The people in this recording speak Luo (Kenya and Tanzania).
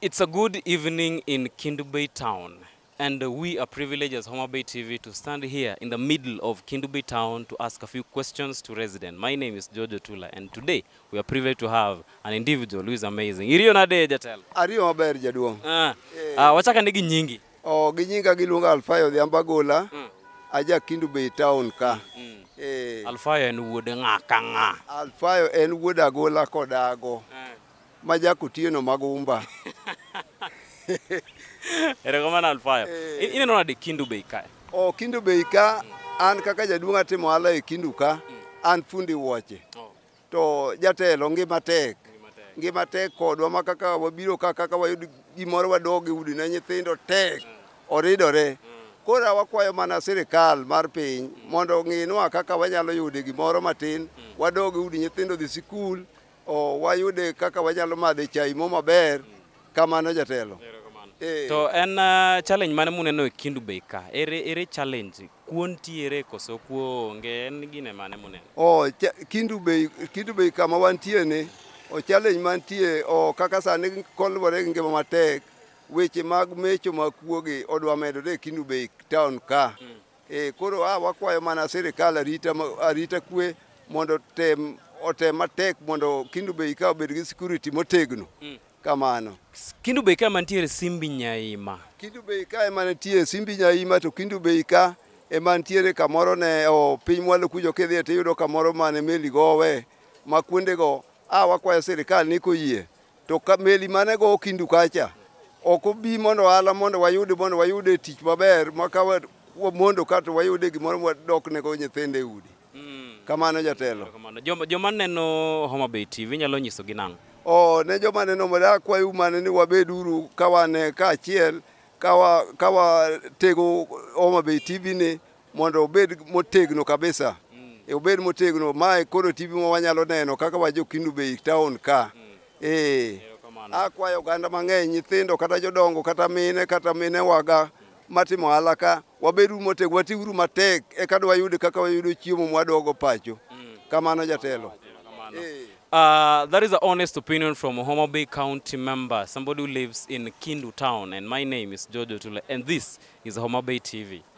It's a good evening in Kendu town, and we are privileged as Homabay TV to stand here in the middle of Kendu town to ask a few questions to residents. My name is Jojo Tula, and today we are privileged to have an individual who is amazing. Iriyo nade jatel? Ariyo maber jaduong. Wachaka nigi nyingi. Ginyinga giluonga Alfayo Dhiambagola. Aja Kendu town ka. Alfayo en wuod ng'a ka ng'a. Alfayo en wuod Agola kodago. Majako tieno magumba. Erekomana Alfayo. Ineno nade Kendu ka? Kendu ka an kaka jaduong atimo ohala e Kendu ka. An fundi wuoche. To jatelo ngima tek. Ngima tek kodwa ma kaka wabiro kaka wayud gimoro wadog e udi ne nyithindo tek oridore. Kora wakwayo mana sirikal mar piny mondo ng'inwa kaka wanyalo yude gimoro matin wadog e udi nyithindo dhi sikul wayude kaka wanyalo madhe chai mo maber kamano jatelo. To en challenge mane muneno e Kendu ka? Ere challenge kuon tiere koso kuo onge en gine mane muneno? Kendu kama wantie ne challenge mantie kaka sani kolwore gi ngima matek weche mag mecho makuoge odwa medore e Kendu town ka. Koro wakwayo mana sirikal arita kwe mondo otem matek mondo Kendu ka obed gi security motegno. Kamano. Kendu ka mantiere Simbi Nyaima. Kendu ka ema nitie Simbi Nyaima, to Kendu ka ema nitie kamoro ne piny mwalo kujo kidhi to yudo kamoro mane meli gowe ma kuonde go wakwayo sirikal ni koyie to ka meli mane go Kendu kacha ok obi mondo ohala mondo wayude tich maber maka mondo kato wayude gimoro wadok nego nyithinde udi. Kamano jatelo. Joma neno Homabay TV nyalo nyiso gi nang'? Ne joma neno moda kwayo mane ni wabeduru kawane kaachiel kawa tego Homabay TV ni mondo obed motegno kabisa. Obed motegno mae koro TV mo wanyalo neno kaka wajo Kendu town ka. Akwayo oganda mang'eny nyithindo kata jodongo kata mine waga matimo ohala ka wabedu motegno watiuru matek eka wayude kaka wayudo chiemo mwadogo pacho. Kamano jatelo. That is the honest opinion from a Homabay County member, somebody who lives in Kendu town, and my name is Jojo Tula, and this is Homabay TV.